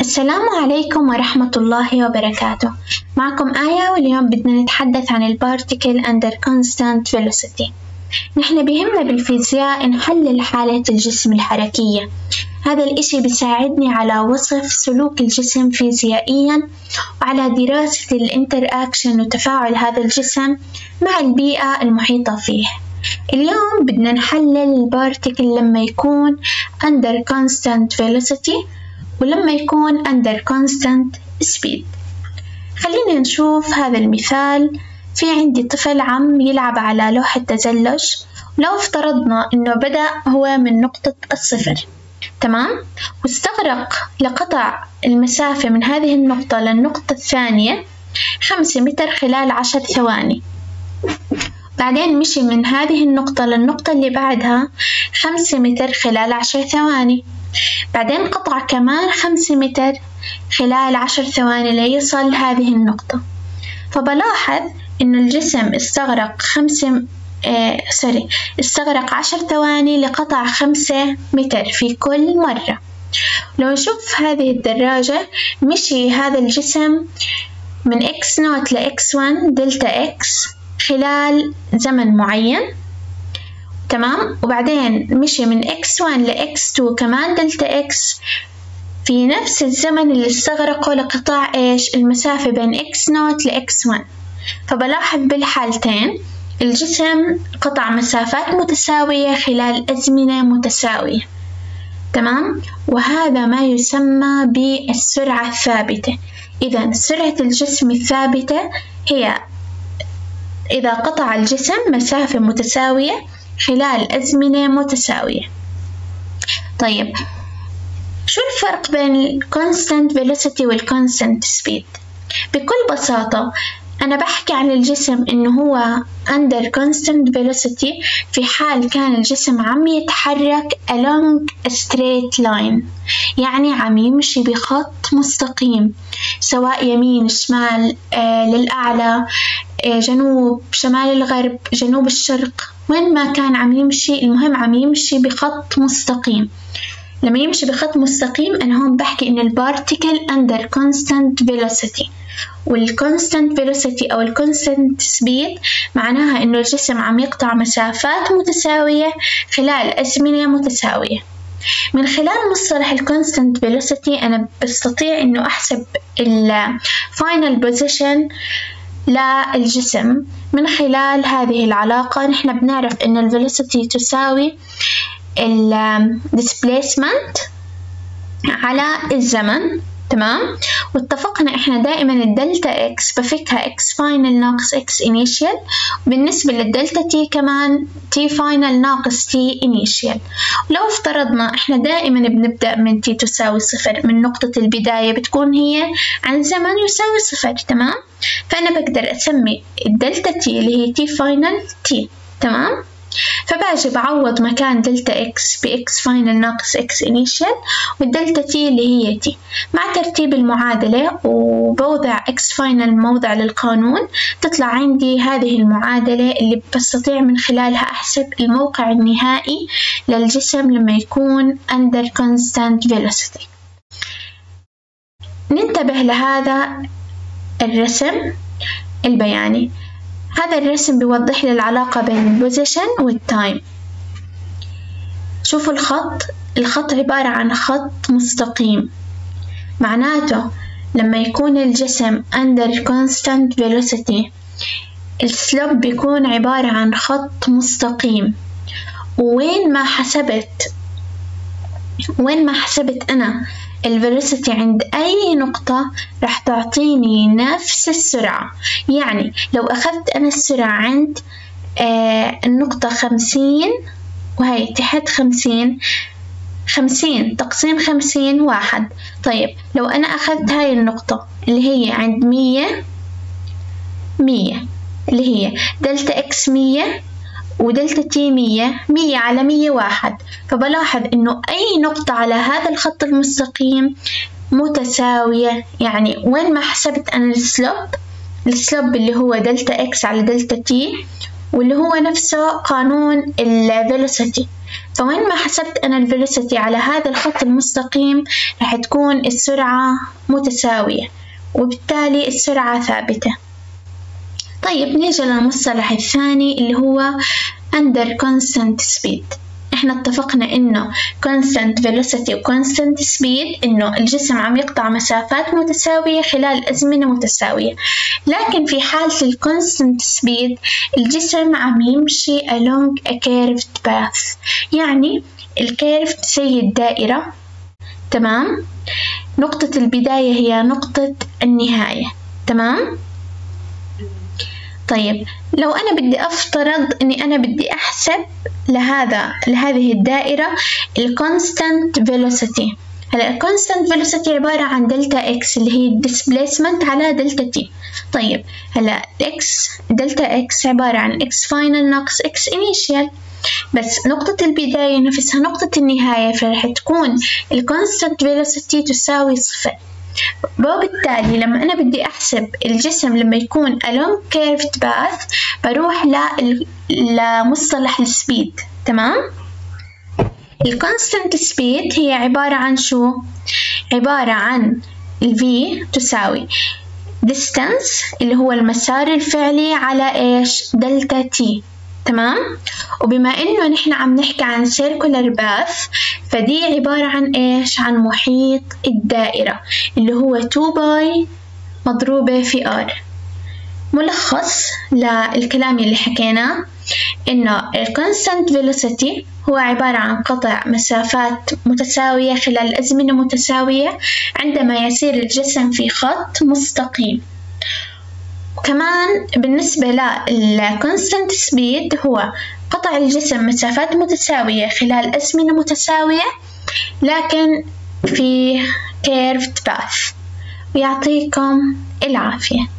السلام عليكم ورحمة الله وبركاته. معكم آية، واليوم بدنا نتحدث عن البارتيكل under constant velocity. نحن بيهمنا بالفيزياء نحلل حالة الجسم الحركية. هذا الإشي بيساعدني على وصف سلوك الجسم فيزيائيا وعلى دراسة الانتر أكشن وتفاعل هذا الجسم مع البيئة المحيطة فيه. اليوم بدنا نحلل البارتيكل لما يكون under constant velocity ولما يكون under constant speed. خلينا نشوف هذا المثال. في عندي طفل عم يلعب على لوحة تزلج، ولو افترضنا إنه بدأ هو من نقطة الصفر، تمام؟ واستغرق لقطع المسافة من هذه النقطة للنقطة الثانية 5 متر خلال 10 ثواني. بعدين مشي من هذه النقطة للنقطة اللي بعدها 5 متر خلال 10 ثواني. بعدين قطع كمان 5 متر خلال 10 ثواني ليصل هذه النقطة. فبلاحظ إنه الجسم استغرق 10 ثواني لقطع 5 متر في كل مرة. لو نشوف هذه الدراجة، مشي هذا الجسم من x0 ل x1 دلتا x خلال زمن معين، تمام؟ وبعدين مشي من x1 ل x2 كمان دلتا x في نفس الزمن اللي استغرقه لقطاع المسافة بين x0 ل x1. فبلاحظ بالحالتين الجسم قطع مسافات متساوية خلال أزمنة متساوية، تمام؟ وهذا ما يسمى بالسرعة الثابتة. إذا سرعة الجسم الثابتة هي إذا قطع الجسم مسافة متساوية خلال أزمنة متساوية. طيب، شو الفرق بين ال constant velocity وال constant speed؟ بكل بساطة أنا بحكي عن الجسم إنه هو under constant velocity في حال كان الجسم عم يتحرك along a straight line، يعني عم يمشي بخط مستقيم، سواء يمين شمال، للأعلى، جنوب شمال الغرب، جنوب الشرق، وين ما كان عم يمشي، المهم عم يمشي بخط مستقيم. لما يمشي بخط مستقيم أنا هون بحكي إن البارتيكل under constant velocity. والconstant velocity أو الconstant speed معناها إنه الجسم عم يقطع مسافات متساوية خلال أزمنة متساوية. من خلال مصطلح الconstant velocity أنا بستطيع إنه أحسب final position للجسم من خلال هذه العلاقة. نحن بنعرف إن velocity تساوي displacement على الزمن، تمام؟ واتفقنا إحنا دائما الدلتا x بفكها x final ناقص x initial، وبالنسبة للدلتا t كمان t final ناقص t initial. ولو افترضنا إحنا دائما بنبدأ من t تساوي 0، من نقطة البداية بتكون هي عن زمن يساوي 0، تمام؟ فأنا بقدر أسمي الدلتا t اللي هي t final t، تمام؟ فباجي بعوض مكان دلتا x ب x final ناقص x initial، والدلتا t اللي هي t مع ترتيب المعادلة، وبوضع x final موضع للقانون، تطلع عندي هذه المعادلة اللي بستطيع من خلالها أحسب الموقع النهائي للجسم لما يكون under constant velocity. ننتبه لهذا الرسم البياني. هذا الرسم بيوضح لي العلاقة بين البوزيشن والتايم. شوفوا الخط عبارة عن خط مستقيم، معناته لما يكون الجسم under constant velocity السلوب بيكون عبارة عن خط مستقيم، وين ما حسبت أنا الفيلوسيتي عند أي نقطة راح تعطيني نفس السرعة. يعني لو أخذت أنا السرعة عند النقطة 50، وهي تحت 50 تقسيم 50 1. طيب لو أنا أخذت هاي النقطة اللي هي عند 100 اللي هي دلتا x 100 ودلتا t 100 على 100 1، فبلاحظ إنه أي نقطة على هذا الخط المستقيم متساوية. يعني وين ما حسبت أنا السلوب اللي هو دلتا x على دلتا t، واللي هو نفسه قانون الفيلوسيتي، فوين ما حسبت أنا الفيلوسيتي على هذا الخط المستقيم راح تكون السرعة متساوية، وبالتالي السرعة ثابتة. طيب نيجي للمصطلح الثاني اللي هو under constant speed. احنا اتفقنا انه constant velocity و constant speed انه الجسم عم يقطع مسافات متساوية خلال أزمنة متساوية، لكن في حالة ال constant speed الجسم عم يمشي along a curved path، يعني الكيرف زي الدائرة، تمام؟ نقطة البداية هي نقطة النهاية، تمام؟ طيب لو أنا بدي أفترض إني أنا بدي أحسب لهذه الدائرة ال constant velocity. هلا ال constant velocity عبارة عن دلتا إكس اللي هي displacement على دلتا تي. طيب هلا إكس دلتا إكس عبارة عن إكس final ناقص إكس initial، بس نقطة البداية نفسها نقطة النهاية، فرح تكون ال constant velocity تساوي 0. وبالتالي لما أنا بدي أحسب الجسم لما يكون along curved path بروح لمصطلح السبيد، تمام؟ ال constant speed هي عبارة عن شو؟ عبارة عن ال v تساوي distance اللي هو المسار الفعلي على إيش؟ دلتا t، تمام؟ وبما إنه نحن عم نحكي عن circular path فدي عبارة عن إيش؟ عن محيط الدائرة اللي هو 2 باي مضروبة في r. ملخص للكلام اللي حكيناه إنه ال constant velocity هو عبارة عن قطع مسافات متساوية خلال أزمنة متساوية عندما يسير الجسم في خط مستقيم. كمان بالنسبة لل constant speed هو قطع الجسم مسافات متساوية خلال أزمنة متساوية لكن في curved path. ويعطيكم العافية.